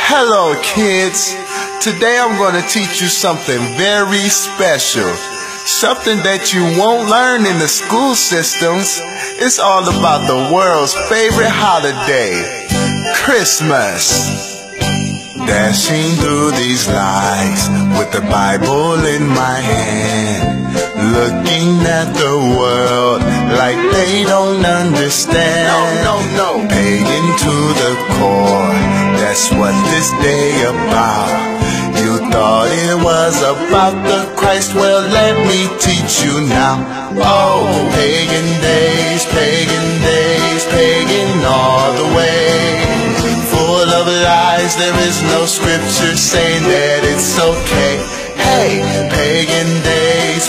Hello kids, today I'm going to teach you something very special, something that you won't learn in the school systems. It's all about the world's favorite holiday, Christmas. Dashing through these lights with the Bible in my hand, looking at the world like they don't understand. No. Pagan to the core, that's what this day about. You thought it was about the Christ, well let me teach you now. Oh, pagan days, pagan all the way. Full of lies, there is no scripture saying that it's okay. Hey, pagan days,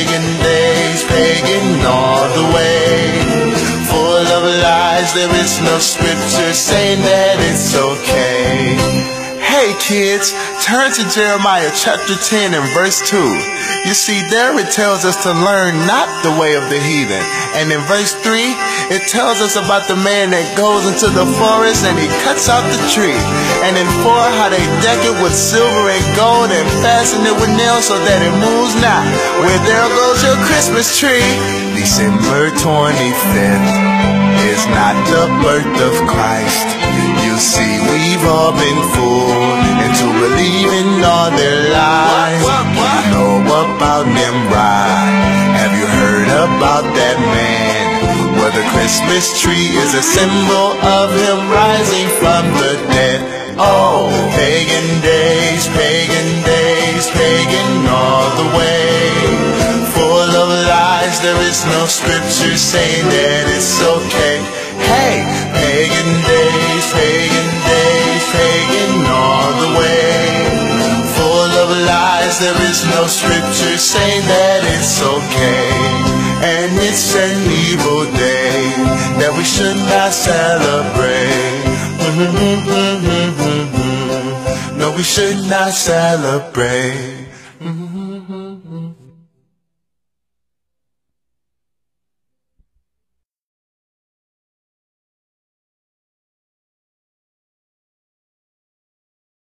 pagan all the way. Full of lies, there is no scripture saying that it's okay. Hey kids, turn to Jeremiah chapter 10 and verse 2. You see, there it tells us to learn not the way of the heathen. And in verse 3, it tells us about the man that goes into the forest and he cuts out the tree. And in 4, how they deck it with silver and gold and fasten it with nails so that it moves not. Where there goes your Christmas tree. December 25th is not the birth of Christ. You see, we've all been fooled into believing all their lies. You know about Nimrod? Have you heard about that man? Where the Christmas tree is a symbol of him rising from the dead. Oh, pagan days, pagan all the way. Full of lies, there is no scripture saying that it's okay. Hey, pagan days, pagan all the way. Full of lies, there is no scripture saying that it's okay. And it's an evil day that we should not celebrate. No, we should not celebrate.